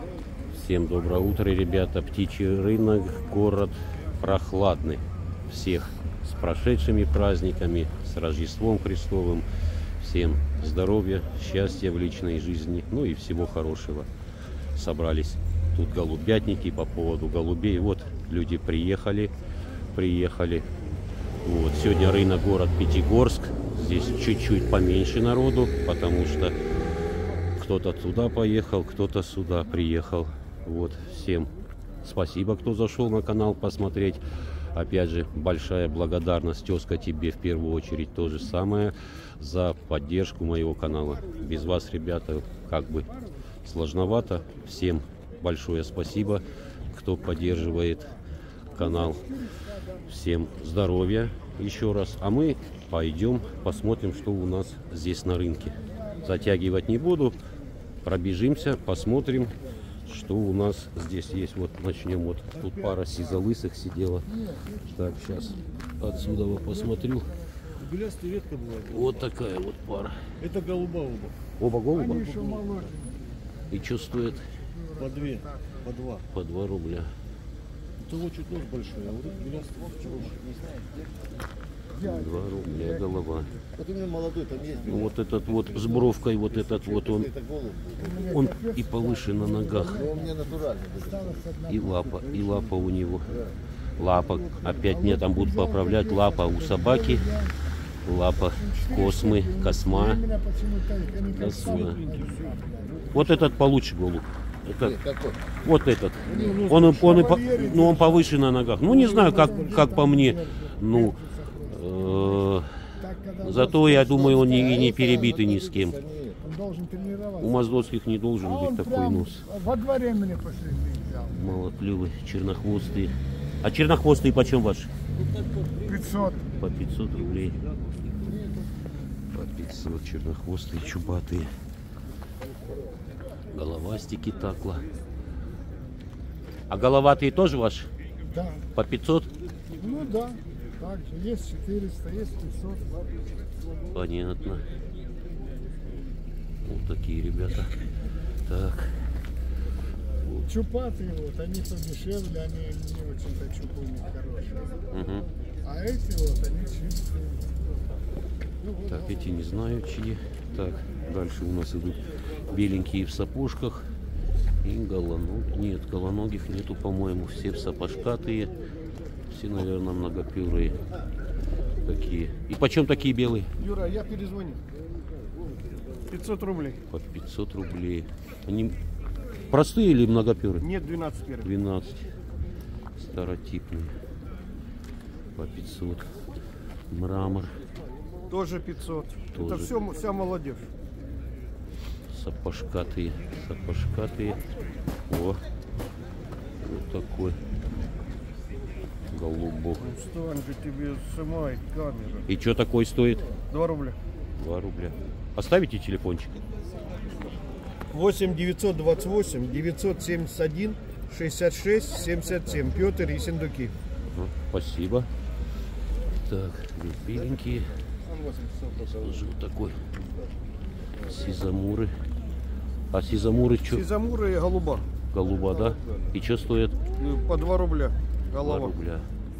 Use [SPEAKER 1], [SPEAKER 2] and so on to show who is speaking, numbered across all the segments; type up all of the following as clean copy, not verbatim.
[SPEAKER 1] Всем доброе утро, ребята. Птичий рынок, город прохладный. Всех с прошедшими праздниками, с Рождеством Христовым. Всем здоровья, счастья в личной жизни, ну и всего хорошего. Собрались тут голубятники по поводу голубей. Вот люди приехали. Вот, сегодня рынок, город Пятигорск. Здесь чуть-чуть поменьше народу, потому что кто-то туда поехал, кто-то сюда приехал. Вот, всем спасибо, кто зашел на канал посмотреть. Опять же, большая благодарность, тезка, тебе в первую очередь то же самое за поддержку моего канала. Без вас, ребята, как бы сложновато. Всем большое спасибо, кто поддерживает канал. Всем здоровья еще раз. А мы пойдем посмотрим, что у нас здесь на рынке. Затягивать не буду. Пробежимся, посмотрим, что у нас здесь есть. Вот начнем. Вот тут пара сизолысых сидела. Так, сейчас отсюда вот посмотрю.
[SPEAKER 2] Редко бывает.
[SPEAKER 1] Вот такая вот пара.
[SPEAKER 2] Это голуба оба.
[SPEAKER 1] Оба голуба? И что стоит?
[SPEAKER 2] По 2, по 2.
[SPEAKER 1] По 2 рубля.
[SPEAKER 2] У того чуть нос большой, а вот это белястый.
[SPEAKER 1] 2 рубля голова.
[SPEAKER 2] Вот именно молодой там есть.
[SPEAKER 1] Вот этот вот с бровкой, вот этот вот он и повыше на ногах. И лапа у него. Лапа, опять мне там будут поправлять, лапа у собаки. Лапа космы, косма. Вот этот получше голубь. Это, вот этот. Он повыше на ногах. Ну, не знаю, как по мне. Ну, зато, я думаю, он не перебитый ни с кем. У моздовских не должен быть такой нос.
[SPEAKER 3] Во дворе мне последний взял.
[SPEAKER 1] Малоклювый, чернохвостый. А чернохвостый почем ваш?
[SPEAKER 3] 500.
[SPEAKER 1] По 500 рублей. По 500 чернохвостые, чубатые. Головастики такла. А головатые тоже ваши?
[SPEAKER 3] Да.
[SPEAKER 1] По 500?
[SPEAKER 3] Ну да. Так же. Есть 400, есть 500.
[SPEAKER 1] Понятно. Вот такие ребята. Так.
[SPEAKER 3] Чупатые вот, они подешевле, они не очень-то чупы у них хорошие.
[SPEAKER 1] Угу.
[SPEAKER 3] А эти вот, они чистые.
[SPEAKER 1] Так, эти не знаю чьи. Так, дальше у нас идут беленькие в сапожках. И голоногих. Нет, голоногих нету, по-моему. Все сапожкатые. Все, наверное, многоперые. Такие. И почем такие белые?
[SPEAKER 2] Юра, я перезвоню. 500 рублей.
[SPEAKER 1] По 500 рублей. Они простые или многоперые?
[SPEAKER 2] Нет, 12 первых.
[SPEAKER 1] 12. Старотипные. По 500. Мрамор.
[SPEAKER 2] Тоже 500.
[SPEAKER 1] Тоже.
[SPEAKER 2] Это все, вся молодежь.
[SPEAKER 1] Сапожкатые. Сапожкатые. О. Вот такой. Голубок.
[SPEAKER 2] Ну, встань же, тебе снимает камера.
[SPEAKER 1] И что такой стоит?
[SPEAKER 2] 2 рубля.
[SPEAKER 1] 2 рубля. Оставите телефончик?
[SPEAKER 2] 8 928 971 66 77. Петр и Сендуки.
[SPEAKER 1] Ага, спасибо. Так, беленькие. Тоже вот такой. Сизамуры. А сизамуры что?
[SPEAKER 2] Сизамуры и голуба.
[SPEAKER 1] Голуба, да? И что стоит?
[SPEAKER 2] По 2 рубля.
[SPEAKER 1] 2
[SPEAKER 2] Голова.
[SPEAKER 1] рубля.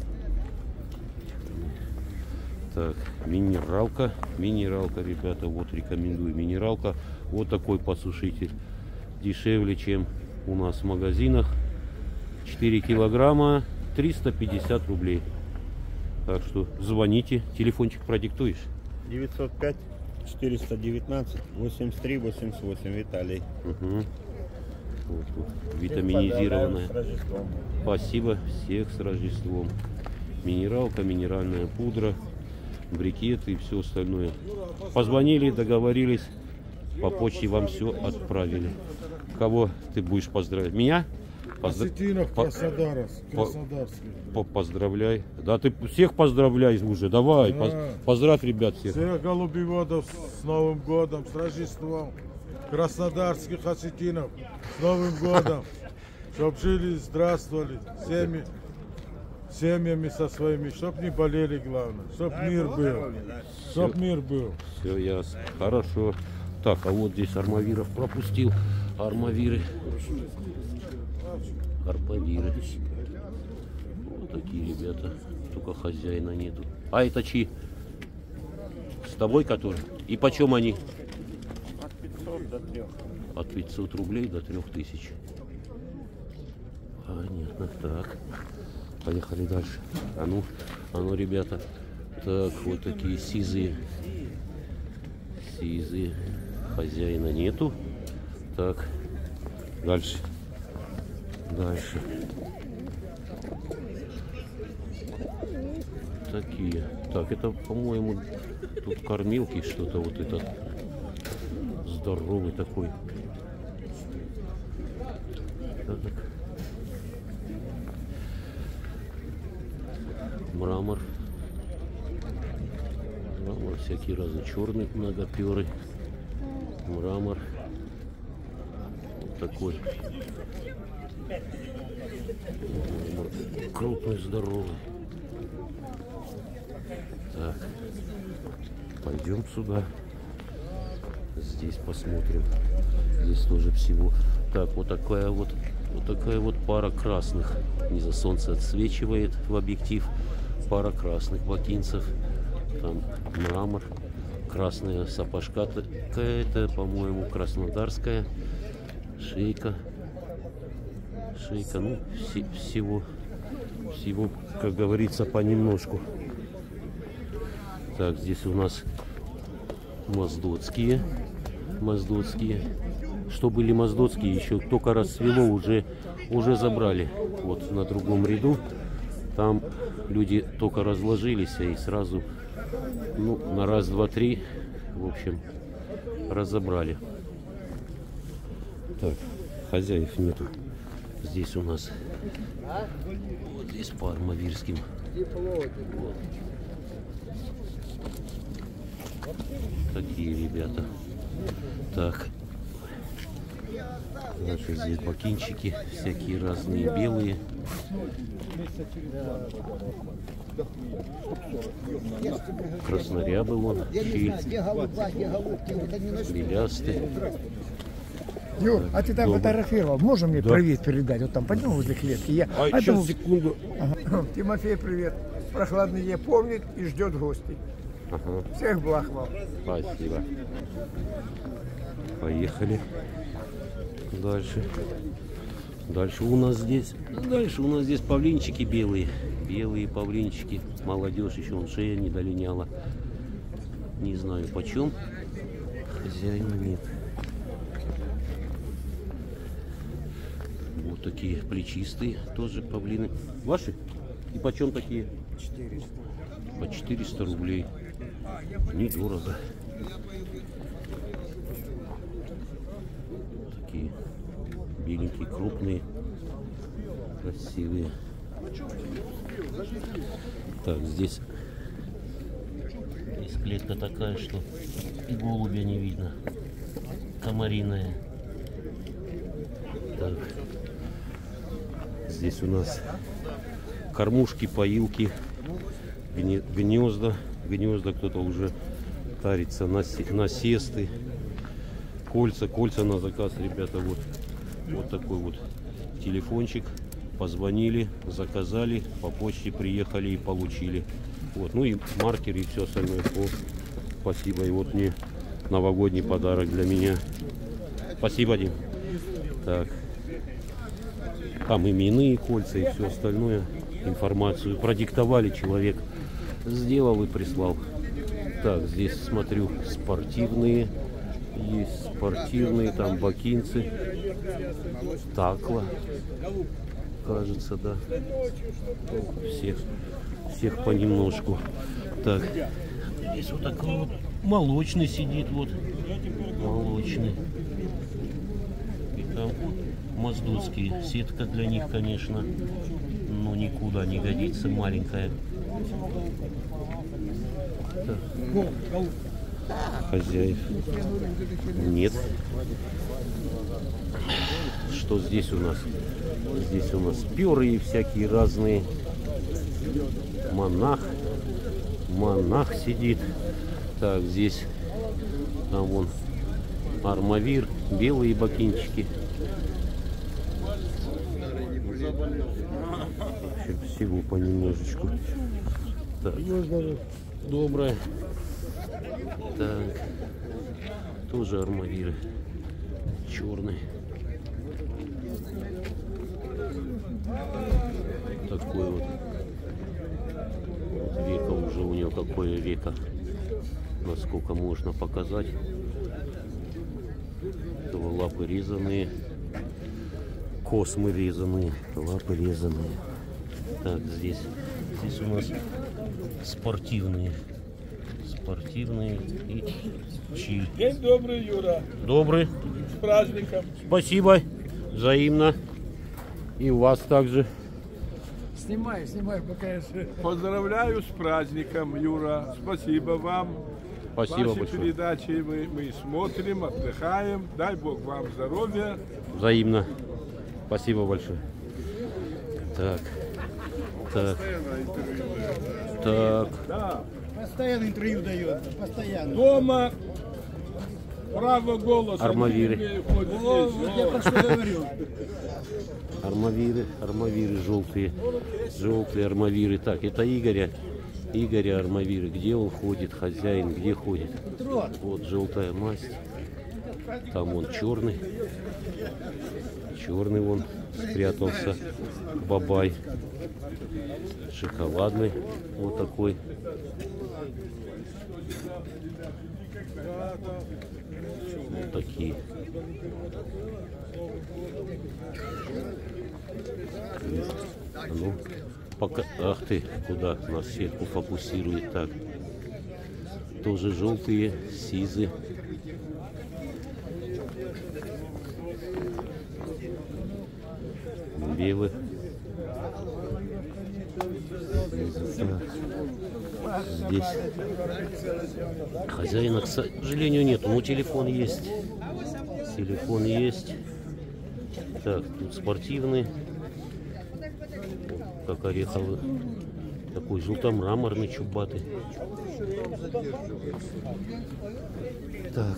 [SPEAKER 1] Так, минералка. Минералка, ребята, вот рекомендую. Минералка. Вот такой подсушитель. Дешевле, чем у нас в магазинах. 4 килограмма. 350 рублей. Так что звоните. Телефончик продиктуешь?
[SPEAKER 4] 905 419 83 88. Виталий.
[SPEAKER 1] Угу. Вот, вот, витаминизированная. Спасибо, всех с Рождеством. Минералка, минеральная пудра, брикеты и все остальное. Позвонили, договорились, по почте вам все отправили. Кого ты будешь поздравить? Меня?
[SPEAKER 3] Осетинов, Краснодарский.
[SPEAKER 1] Поздравляй. Да ты всех поздравляй уже. Давай, поздравь ребят всех.
[SPEAKER 5] Всех голубеводов с Новым годом, с Рождеством. Краснодарских осетинов с Новым годом. Чтоб жили, здравствовали, семьями со своими, чтоб не болели, главное. Чтоб мир был. Чтоб мир был.
[SPEAKER 1] Все ясно. Хорошо. Так, а вот здесь Армавиров пропустил. Армавиры. Арпавиры. Вот такие ребята. Только хозяина нету. А это чьи? С тобой который? И почем они?
[SPEAKER 2] От 500 до 3.
[SPEAKER 1] От 500 рублей до 3000. Понятно. Так. Поехали дальше. А ну, ребята. Так, вот такие сизые. Сизые. Хозяина нету. Так. Дальше. Дальше. Такие. Так, это, по-моему, тут кормилки что-то вот этот здоровый такой. Так. Мрамор. Мрамор всякие разные, черный многоперый. Мрамор. Вот такой. Мрамор. Крупный, здоровый. Так. Пойдем сюда. Здесь посмотрим. Здесь тоже всего. Так, вот такая вот пара красных. Низа солнце отсвечивает в объектив. Пара красных бакинцев. Там мрамор. Красная сапожка какая-то, по-моему, краснодарская. Шейка. Шейка, ну, всего, как говорится, понемножку. Так, здесь у нас моздотские. Что были моздотские, еще только расцвело, уже забрали. Вот на другом ряду. Там люди только разложились и сразу, ну, на раз, два, три, в общем, разобрали. Так, хозяев нету. Здесь у нас вот здесь по армавирским. Вот. Такие ребята. Так. Дальше здесь бакинчики всякие разные, белые. Краснорябы вон, щи, белястый.
[SPEAKER 3] Юр, а ты там фотографировал? Можно мне привет передать? Вот там пойдем возле клетки. Я...
[SPEAKER 1] Сейчас, секунду.
[SPEAKER 3] Ага. Тимофей, привет. Прохладный не помнит и ждет гостей.
[SPEAKER 1] Ага.
[SPEAKER 3] Всех благ вам.
[SPEAKER 1] Спасибо. Поехали. Дальше. Дальше у нас здесь павлинчики белые. Белые павлинчики. Молодежь еще, он шея не долиняла. Не знаю почем. Хозяина нет. Вот такие плечистые тоже павлины. Ваши? И почем такие?
[SPEAKER 3] 400.
[SPEAKER 1] По 400 рублей. Недорого. Такие беленькие, крупные, красивые. Так, здесь клетка такая, что и голубя не видно. Комариная. Так. Здесь у нас кормушки, поилки, гнезда. Гнезда кто-то уже тарится, насесты, кольца на заказ, ребята. Вот такой вот телефончик. Позвонили, заказали, по почте приехали и получили. Вот, ну и маркеры и все остальное. О, спасибо. И вот мне новогодний подарок для меня. Спасибо, Дим. Так. Там именные кольца и все остальное. Информацию продиктовали, человек сделал и прислал. Так, здесь смотрю спортивные. Есть спортивные, там бакинцы. Такла. Кажется, да. Всех понемножку. Так. Здесь вот такой вот молочный сидит. Вот. Молочный. И там моздутские. Сетка для них, конечно, ну никуда не годится, маленькая. Так. Хозяев нет. Что здесь у нас? Здесь у нас перы всякие разные. Монах сидит. Так, здесь там вон армавир белые бакинчики. Всего понемножечку. Так. Доброе. Так. Тоже армавиры. Черный. Такой вот. Вот веко уже у него какое веко. Насколько можно показать. Лапы резаные. Космы резаные. Лапы резаные. Так, здесь у нас спортивные. Спортивные и чиль.
[SPEAKER 2] День добрый, Юра.
[SPEAKER 1] Добрый.
[SPEAKER 2] С праздником.
[SPEAKER 1] Спасибо. Взаимно. И вас также.
[SPEAKER 3] Снимай, пока я...
[SPEAKER 2] Поздравляю с праздником, Юра. Спасибо вам.
[SPEAKER 1] Спасибо
[SPEAKER 2] Ваши
[SPEAKER 1] большое.
[SPEAKER 2] передачи мы смотрим, отдыхаем. Дай Бог вам здоровья.
[SPEAKER 1] Взаимно. Спасибо большое. Так. Так. Так.
[SPEAKER 2] Да.
[SPEAKER 3] Постоянно интервью дает, постоянно.
[SPEAKER 2] Дома право голоса.
[SPEAKER 1] Армавиры.
[SPEAKER 3] Я про что говорю.
[SPEAKER 1] Армавиры желтые. Желтые армавиры. Так, это Игоря армавиры. Где он ходит, хозяин, где ходит? Вот желтая масть. Там он черный. Черный вон спрятался. Бабай. Шоколадный. Вот такой. Вот такие. Ну, пока... Ах ты, куда нас сетку фокусирует. Так. Тоже желтые, сизы. Белые. Здесь хозяина, к сожалению, нет, но телефон есть. Телефон есть. Так, тут спортивный. Как ореховый. Такой желтомраморный, чубатый. Так.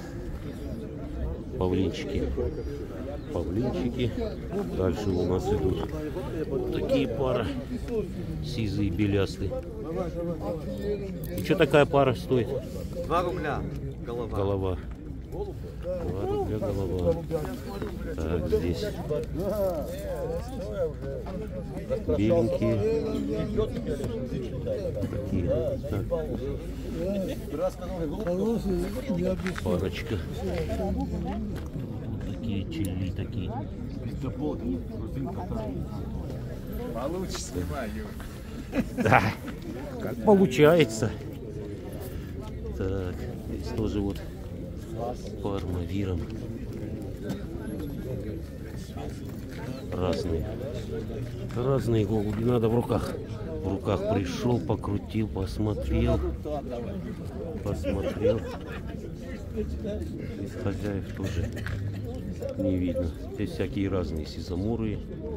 [SPEAKER 1] Павлинчики. Павлинчики. Дальше у нас идут такие пары. Сизые, белястые. И что такая пара стоит?
[SPEAKER 6] 2 рубля голова.
[SPEAKER 1] Голова. 2 рубля голова. Так, здесь беленькие. Такие. Так. Парочка. Вот такие чили такие.
[SPEAKER 2] Получится,
[SPEAKER 1] Да, как получается. Так, здесь тоже вот по армавирам. Разные голуби. Надо в руках. В руках пришел, покрутил, посмотрел. Из хозяев тоже не видно. Здесь всякие разные сизамуры.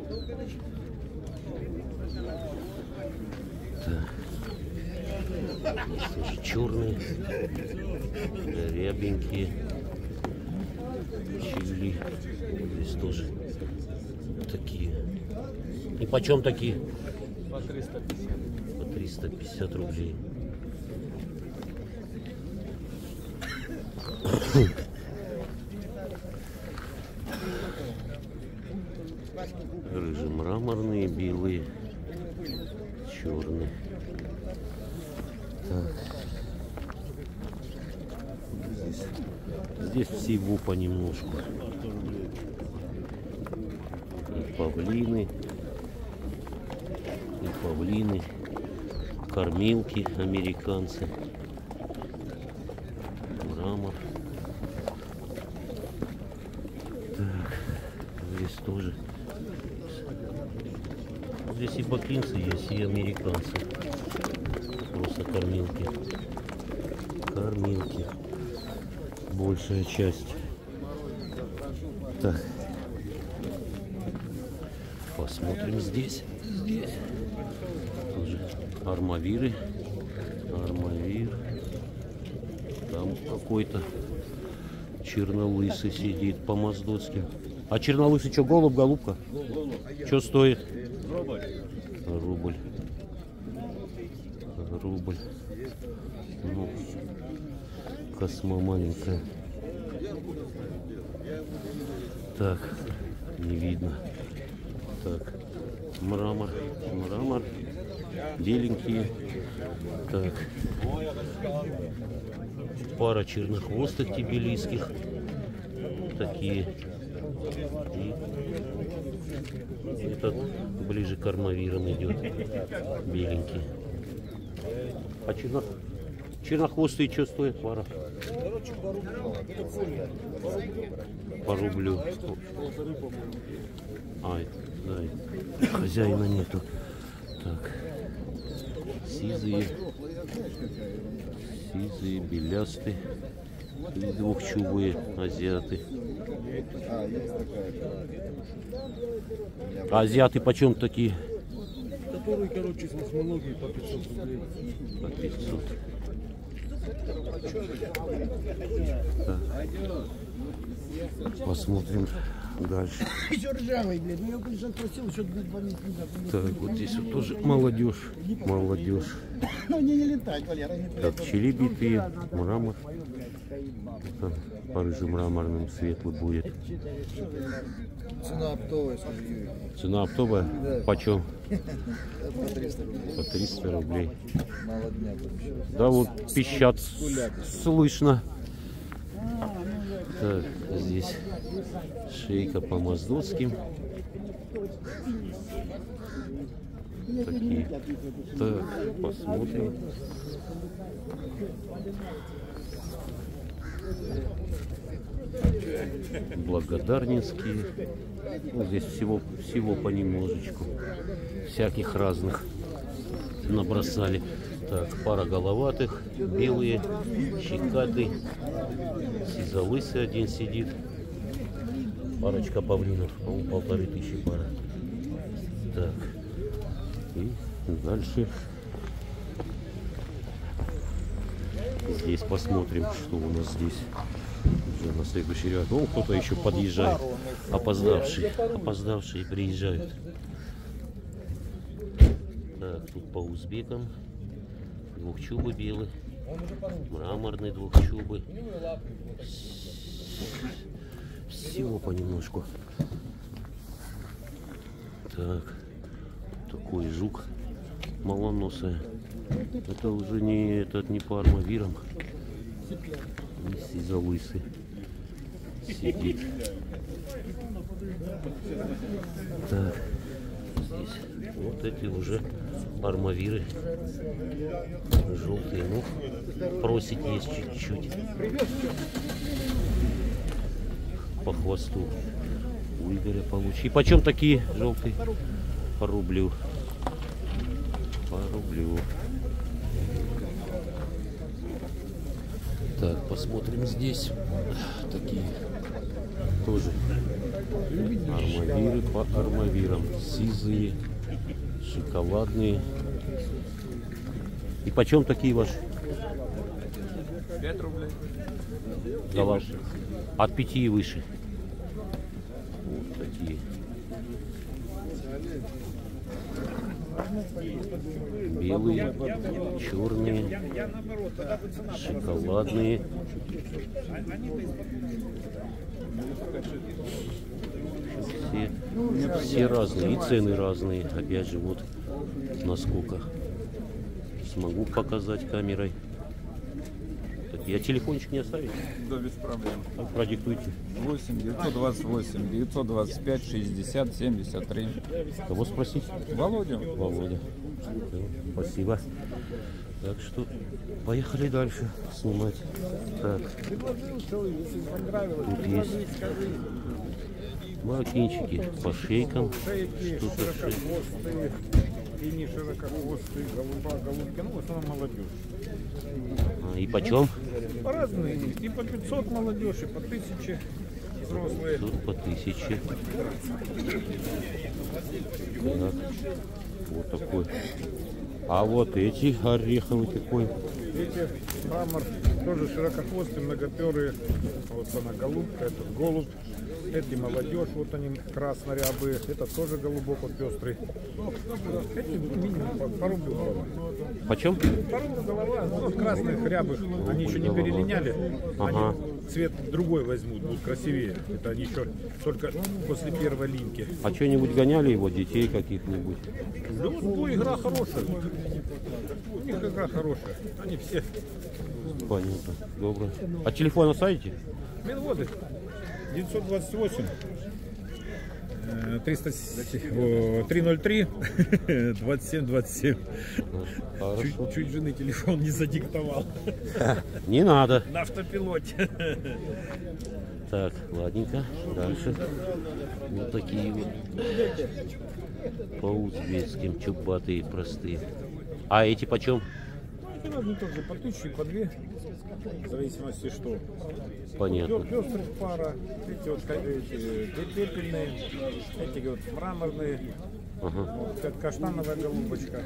[SPEAKER 1] Здесь тоже черные, рябенькие, чили. Здесь тоже такие. И почем такие?
[SPEAKER 6] По 350.
[SPEAKER 1] По 350 рублей. Рыжемраморные, белые, черные. Так. Здесь всего понемножку. И павлины, кормилки американцы, мрамор. Так, здесь тоже. Здесь и бакинцы есть, и американцы. Просто кормилки. Большая часть. Так. Посмотрим здесь. Тоже армавиры. Армавир. Там какой-то Чернолысый сидит по моздоцким. А чернолысый что, голубь, голубка? Что стоит? Рубль. Рубль. Ну, косма маленькая. Так, не видно. Так, мрамор. Мрамор. Беленькие. Так. Пара чернохвостых тибилийских. Такие. И этот ближе к армавирам идет. Беленький. А чернохвостые что стоят пара? По рублю. Ай, да, хозяина нету. Так. Сизые, белястые и двухчубые азиаты. А азиаты почем такие?
[SPEAKER 7] Которые, короче, с восьминогие по 500 рублей.
[SPEAKER 1] По 500. Так. Посмотрим дальше.
[SPEAKER 3] Еще ржавый, блядь. Я конечно спросил, что блядь, 2 месяца.
[SPEAKER 1] Так, вот здесь вот тоже молодежь. Молодежь.
[SPEAKER 3] Ну не летать, Валера, не
[SPEAKER 1] Так, щели битые, мрамор. Так, по рыжим мраморным светлый будет.
[SPEAKER 7] Цена оптовая, скажи.
[SPEAKER 1] Цена оптовая? Почем?
[SPEAKER 7] По 300 рублей.
[SPEAKER 1] По 300 рублей.
[SPEAKER 7] Молодняк вообще.
[SPEAKER 1] Да вот пищат слышно. Так, здесь шейка по моздоцким. Такие. Так, посмотрим. Благодарнинские. Ну, здесь всего понемножечку. Всяких разных набросали. Так, пара головатых, белые, щекатый, сизолысый один сидит. Парочка павлинов, по-моему, 1500 пара. Так, и дальше. Здесь посмотрим, что у нас здесь. Уже на следующий ряд. О, кто-то еще подъезжает. Опоздавшие приезжают. Так, тут по узбекам. Двухчубы белый. Мраморный двухчубы. Всего понемножку. Так, такой жук малоносый. Это уже не по армавирам. Сизолысый сидит. Так, здесь вот эти уже армавиры желтые. Ну, просить есть чуть-чуть. По хвосту у Игоря получи. И почем такие желтые? По рублю. По рублю. Так, посмотрим здесь. Такие тоже армавиры по армавирам. Сизые, шоколадные. И почем такие ваши?
[SPEAKER 6] 5 рублей.
[SPEAKER 1] Голов... От 5 и выше. Вот такие. Белые, черные, шоколадные. Все разные, и цены разные. Опять же, вот насколько смогу показать камерой. Так, я телефончик не оставил?
[SPEAKER 8] Да, без проблем.
[SPEAKER 1] Так, продиктуйте.
[SPEAKER 8] 8 928 925 60 73.
[SPEAKER 1] Кого спросить?
[SPEAKER 8] Володя.
[SPEAKER 1] Володя. Все, спасибо. Так что поехали дальше снимать. Так. Тут есть маркинчики по шейкам. Что-то
[SPEAKER 2] И широкохвостые, голубки, ну, в основном молодежь.
[SPEAKER 1] И почем?
[SPEAKER 2] Разные есть. И по 500 молодежь, и по 1000 взрослые.
[SPEAKER 1] Тут по 1000. Так. Вот такой. А вот эти ореховый такой.
[SPEAKER 2] Эти мрамор
[SPEAKER 9] Тоже широкохвостые, многоперые. Вот она голубка, этот голубь. Эти молодежь, вот они краснорябые. Это тоже голубок, вот пестрый. Эти минимум по рублю голова.
[SPEAKER 1] Почем?
[SPEAKER 9] По рублю голова, вот красных рябых. Они еще не перелиняли.
[SPEAKER 1] Ага.
[SPEAKER 9] Они цвет другой возьмут, будут красивее. Это они еще только после первой линьки.
[SPEAKER 1] А что-нибудь гоняли его, детей каких-нибудь?
[SPEAKER 9] Ну, игра хорошая. У них игра хорошая. Они все.
[SPEAKER 1] Понятно. Добро. А телефон оставите?
[SPEAKER 9] Минводы. 928 303 27 27. Чуть жены телефон не задиктовал.
[SPEAKER 1] Не надо.
[SPEAKER 9] На автопилоте.
[SPEAKER 1] Так, ладненько. Дальше. Вот такие вот. По узбекским, чубатые, простые. А эти почем?
[SPEAKER 9] Это разные тоже, по 1000 и по 2. В зависимости что.
[SPEAKER 1] Понятно.
[SPEAKER 9] Пестрых пара. Эти вот пепельные. Эти вот мраморные.
[SPEAKER 1] Ага.
[SPEAKER 9] Вот, как каштановая голубочка.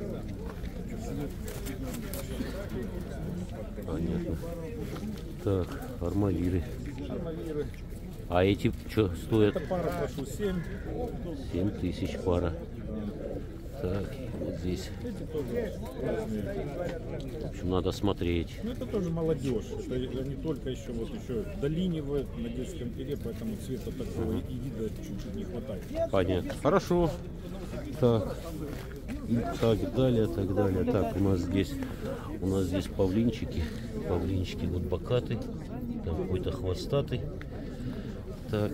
[SPEAKER 1] Понятно. Так, армавиры.
[SPEAKER 9] Армавиры.
[SPEAKER 1] А эти что стоят?
[SPEAKER 9] Эта пара прошу 7.
[SPEAKER 1] 7000 пара. Так, вот здесь.
[SPEAKER 9] Эти тоже разные.
[SPEAKER 1] В общем, надо смотреть.
[SPEAKER 9] Ну это тоже молодежь. Что они только еще вот еще долинивают на детском пере, поэтому цвета такого и вида чуть-чуть не хватает.
[SPEAKER 1] Понятно. Хорошо. Так. И так далее, так далее. Так, у нас здесь павлинчики. Павлинчики вот бокатый. Там какой-то хвостатый. Так.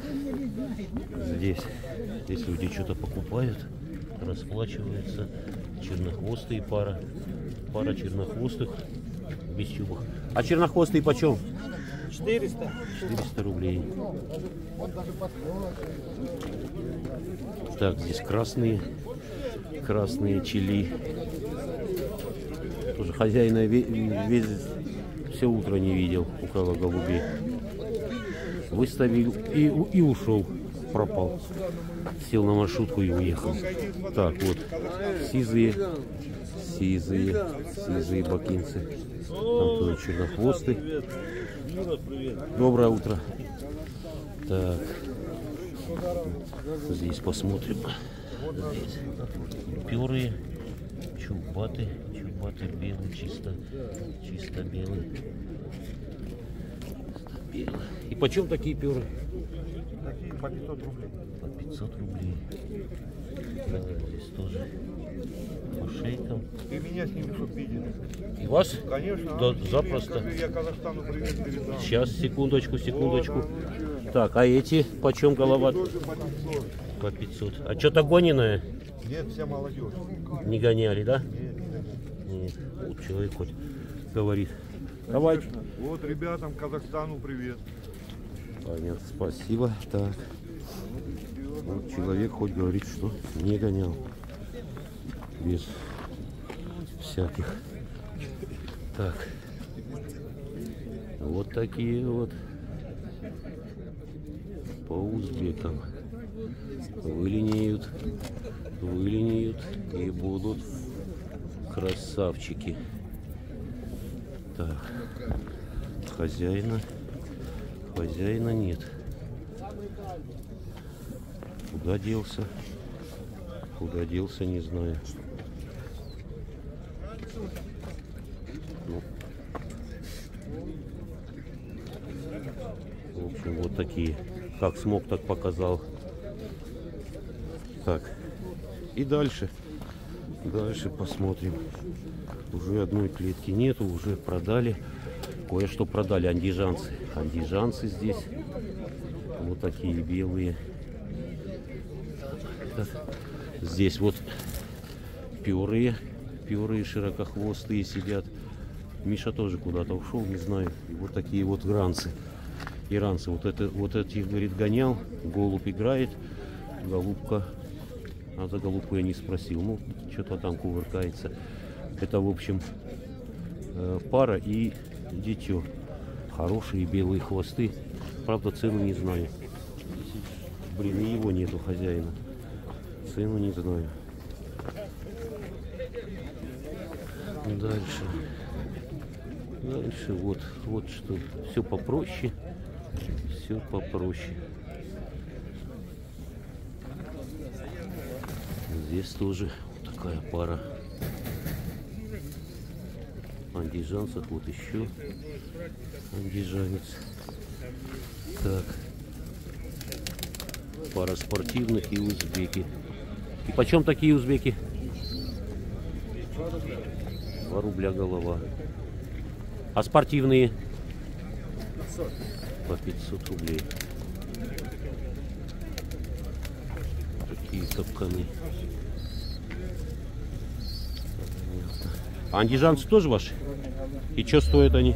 [SPEAKER 1] Здесь люди что-то покупают, расплачиваются. Чернохвостые пара. Пара чернохвостых без чубок. А чернохвостые почем?
[SPEAKER 9] 400.
[SPEAKER 1] 400 рублей. Так, здесь красные чили. Тоже хозяина все утро не видел, украла голубей. Выставил и ушел, пропал. Сел на маршрутку и уехал. Так, вот сизые бакинцы. Там тоже чернохвосты. Доброе утро. Так, здесь посмотрим. Здесь перые, чубаты белый, чисто белый. И почем такие перы?
[SPEAKER 9] Такие по 500 рублей.
[SPEAKER 1] По 500 рублей. Так, здесь тоже по шейкам.
[SPEAKER 5] Ты меня с ними чтоб видели.
[SPEAKER 1] И вас?
[SPEAKER 5] Конечно.
[SPEAKER 1] Да, запросто.
[SPEAKER 5] Я Казахстану привет передам.
[SPEAKER 1] Сейчас, секундочку. Так, а эти почем голова?
[SPEAKER 5] Тоже по 500.
[SPEAKER 1] По 500. А что-то гоненое?
[SPEAKER 5] Нет, вся молодежь.
[SPEAKER 1] Не гоняли, да?
[SPEAKER 5] Нет.
[SPEAKER 1] Нет. Вот человек хоть говорит. Давайте.
[SPEAKER 5] Вот ребятам Казахстану привет.
[SPEAKER 1] Понятно, спасибо. Так. Вот человек хоть говорит, что не гонял. Без всяких. Так. Вот такие вот. По узбекам. Вылинеют и будут красавчики. Так. Хозяина нет. Куда делся, не знаю. Ну. В общем, вот такие. Как смог, так показал. Так. И дальше посмотрим. Уже одной клетки нету, уже продали. Кое-что продали андижанцы. Андижанцы здесь. Вот такие белые. Здесь вот перые широкохвостые сидят. Миша тоже куда-то ушел, не знаю. И вот такие вот иранцы. Вот эти, говорит, гонял. Голубь играет. Голубка. А за голубку я не спросил. Ну, что-то там кувыркается. Это, в общем, пара и дитё. Хорошие белые хвосты. Правда, цену не знаю. Блин, и его нету, хозяина. Цену не знаю. Дальше. Дальше вот что. Все попроще. Все попроще. Здесь тоже вот такая пара андижанцев. Вот еще андижанец. Так. Пара спортивных и узбеки. И почем такие узбеки? 2 рубля голова. А спортивные?
[SPEAKER 7] 500.
[SPEAKER 1] По 500 рублей. Такие капканы. А андижанцы тоже ваши? И что стоят они?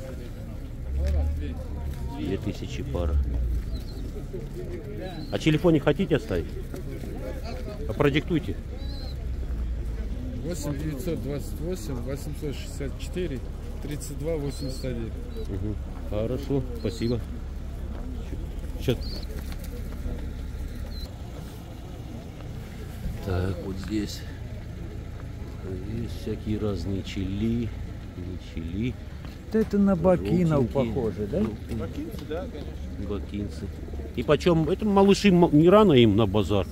[SPEAKER 1] 2000 пара. А телефон не хотите оставить? А продиктуйте.
[SPEAKER 7] 8 928 864 32 81.
[SPEAKER 1] Угу. Хорошо, спасибо. Сейчас. Так, вот здесь. Здесь всякие разные чили. Не чили.
[SPEAKER 3] Это на бакинов
[SPEAKER 1] желтенькие.
[SPEAKER 3] похоже, да?
[SPEAKER 2] Бакинцы, да, конечно.
[SPEAKER 1] Бакинцы. И почем? Это малыши не рано им на базар.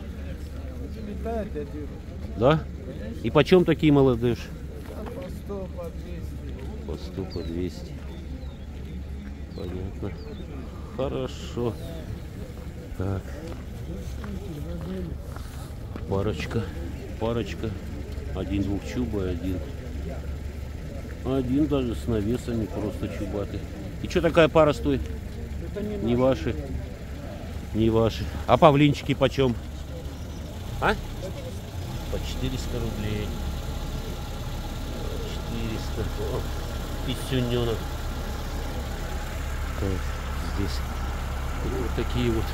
[SPEAKER 1] Да? И почем такие молодежь? По 100, по 200. Понятно. Хорошо. Так. Парочка. Один двухчубый, один даже с навесами, просто чубатый. И что такая пара стоит? Не ваши. Не ваши. А павлинчики почем? А? По 400 рублей. 400. О, писюненок. Так, здесь вот такие вот.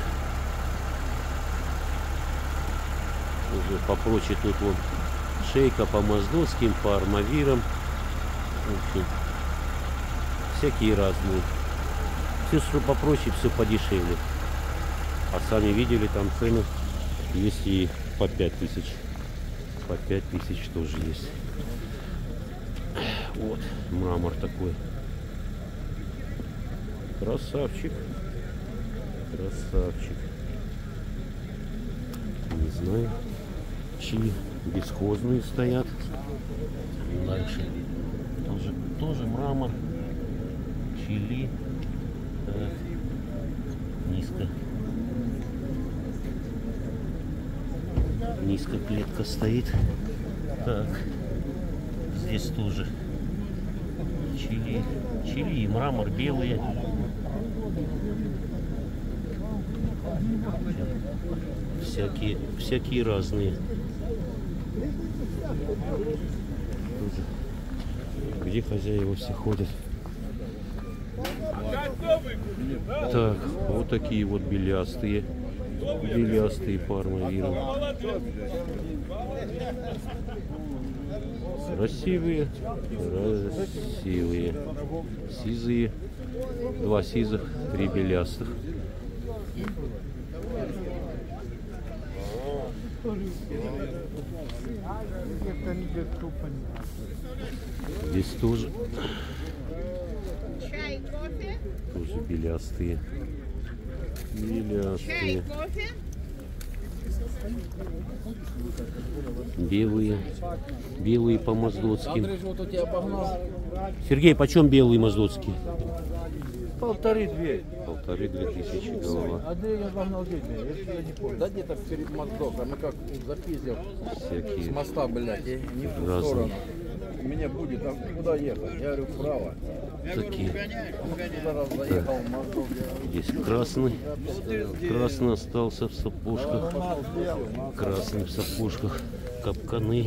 [SPEAKER 1] Уже попроче тут вот шейка по моздовским, по армавирам. В общем, всякие разные. Все, что попроще, все подешевле. А сами видели, там цены есть и по 5000. По 5000 тоже есть. Вот, мрамор такой. Красавчик. Красавчик. Не знаю, чьи бесхозные стоят. Дальше тоже мрамор. Чили. Так. Низко клетка стоит. Так. Здесь тоже чили и мрамор белые. Всякие разные. Где хозяева все ходят? Так, вот такие вот белястые по армавиру. Красивые. Сизые. 2 сизых, 3 белястых. Здесь тоже белястые. Белые по моздоцким. Сергей, почем белые моздоцкие? 1500 голова.
[SPEAKER 6] А где я загнал дети? Я не помню. Да где-то перед мостом, а мы как запиздил с моста, блядь, и не в ту сторону. Меня будет, а куда ехать? Я говорю, вправо.
[SPEAKER 1] Такие.
[SPEAKER 6] Заехал в мост.
[SPEAKER 1] Здесь красный остался в сапожках. Красный в сапожках. Капканы.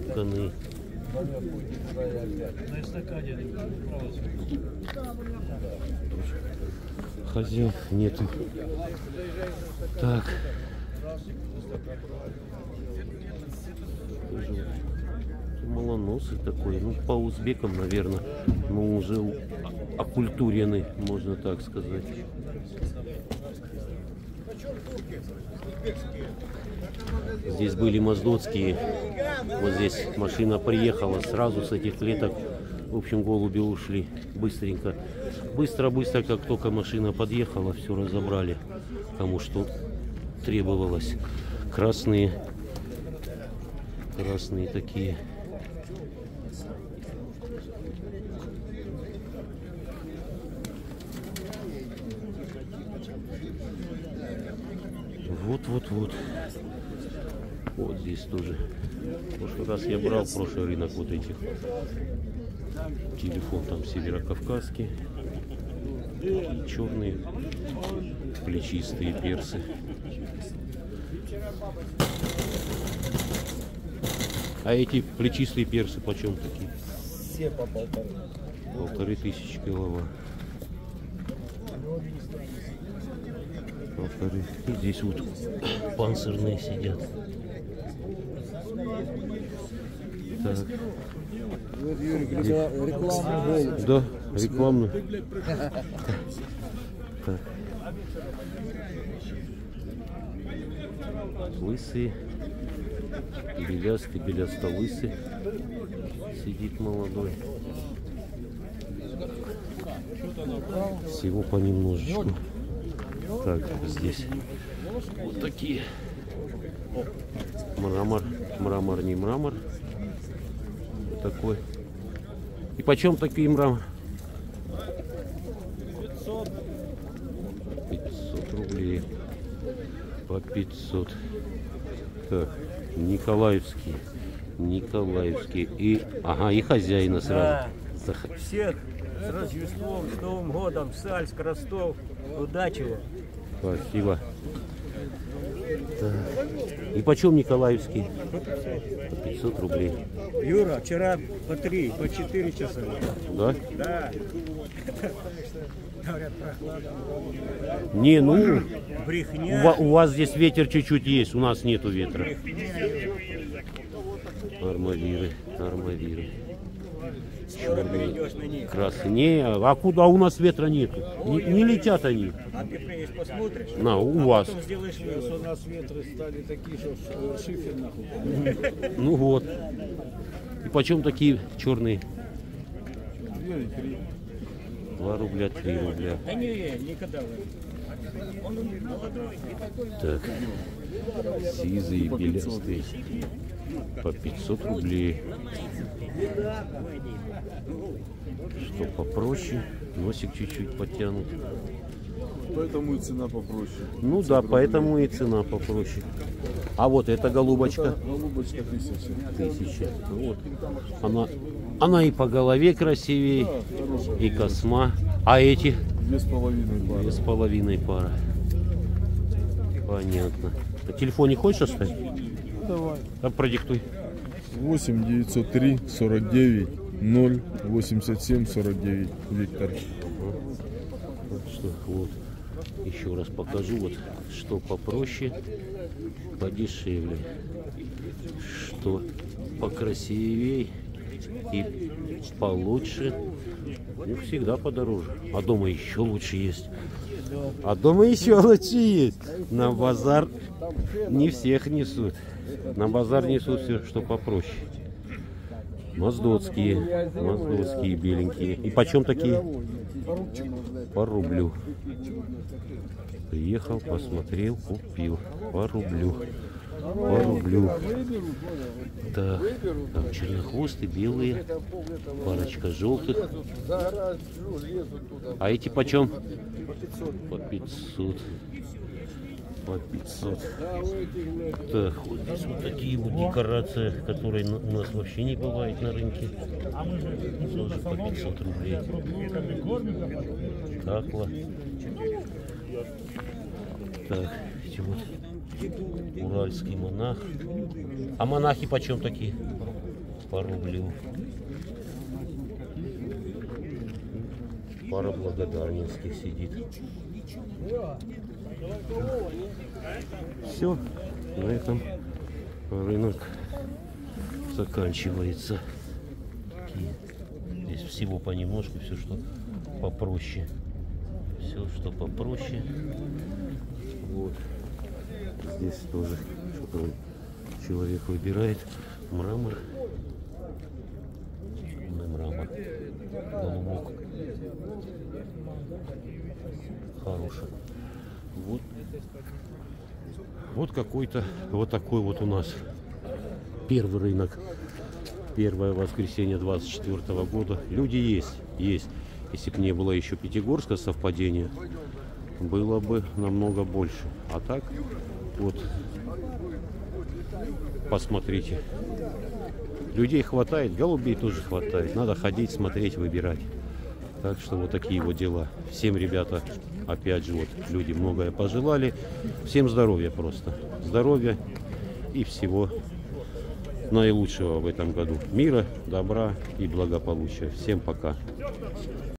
[SPEAKER 1] Хозяев нету. Так. Малоносый такой, ну по узбекам, наверное, но уже окультуренный, можно так сказать. Здесь были моздоцкие. Вот здесь машина приехала, сразу с этих клеток В общем, голуби ушли быстренько. Быстро-быстро, как только машина подъехала, все разобрали, кому что требовалось. Красные такие. Вот. Вот здесь тоже. В прошлый раз я брал, прошлый рынок вот этих. Телефон там северокавказский. И черные плечистые персы. А эти плечистые персы почем такие?
[SPEAKER 3] Все по
[SPEAKER 1] 1500 голова. 1500. И здесь вот панцирные сидят. Так.
[SPEAKER 3] Рекламный голубь.
[SPEAKER 1] Да, рекламный. Так. Лысый, белястый, белясто-лысый. Сидит молодой. Всего понемножечку. Так, здесь вот такие. Мрамор, не мрамор. Вот такой. И почем такие мрамор? 500 рублей. По 500. Так, Николаевский. И, ага, и хозяина сразу.
[SPEAKER 10] Да. Всех с Рождеством, с Новым годом, Сальск, Ростов. Удачи вам.
[SPEAKER 1] Спасибо. Так. И почем Николаевский? По 500 рублей.
[SPEAKER 10] Юра, вчера по 3, по 4 часа.
[SPEAKER 1] Да?
[SPEAKER 10] Да.
[SPEAKER 1] Не, ну,
[SPEAKER 10] брехня.
[SPEAKER 1] У вас здесь ветер чуть-чуть есть, у нас нету ветра. Армавиры. Черные, красные. А куда у нас ветра нету? Не летят они.
[SPEAKER 10] А ты приедешь, посмотришь?
[SPEAKER 1] На, у вас.
[SPEAKER 10] Потом сделаешь вывод. У нас ветры стали такие, что шифер нахуй.
[SPEAKER 1] Ну вот. И почем такие черные? 2 рубля, 3 рубля.
[SPEAKER 10] Да не, никогда. Он молодой, не такой.
[SPEAKER 1] Так. Сизые, белястые. По 500 рублей. Что попроще, носик чуть-чуть потянут.
[SPEAKER 5] Поэтому и цена попроще.
[SPEAKER 1] Ну да, поэтому и цена попроще. А вот эта голубочка?
[SPEAKER 5] Голубочка 1000.
[SPEAKER 1] Вот. Она и по голове красивее, и косма. А эти?
[SPEAKER 5] 2,5 пары.
[SPEAKER 1] 2,5 пара. Понятно. На телефоне хочешь оставить?
[SPEAKER 5] Давай.
[SPEAKER 1] А продиктуй.
[SPEAKER 5] 8 903 49 0 87 49. Виктор.
[SPEAKER 1] Что, вот. Еще раз покажу, вот, что попроще, подешевле, что покрасивее и получше, ну, всегда подороже. А дома еще лучше есть. А дома еще лучше есть. На базар не всех несут. На базар несут все, что попроще. Моздоцкие беленькие. И почем такие? По рублю. Приехал, посмотрел, купил. По рублю. Так, там чернохвосты, белые. Парочка желтых. А эти почем? По 500. По 500. Так, вот здесь вот такие вот декорации, которые у нас вообще не бывает на рынке. Тоже по 500 рублей. Какла. Так, эти вот уральский монах. А монахи почем такие? По рублю. Пара благодарнинских сидит. Все, на этом рынок заканчивается. Здесь всего понемножку, все, что попроще. Все, что попроще. Вот. Здесь тоже что-то человек выбирает. Мрамор. Мрамор. Голубок. Хороший. Вот. Вот какой-то, вот такой вот у нас первый рынок. Первое воскресенье 24 года. Люди есть. Если бы не было еще Пятигорска совпадения, было бы намного больше. А так, вот, посмотрите. Людей хватает, голубей тоже хватает. Надо ходить, смотреть, выбирать. Так что вот такие вот дела. Всем, ребята, опять же, вот люди многое пожелали. Всем здоровья просто. Здоровья и всего наилучшего в этом году. Мира, добра и благополучия. Всем пока.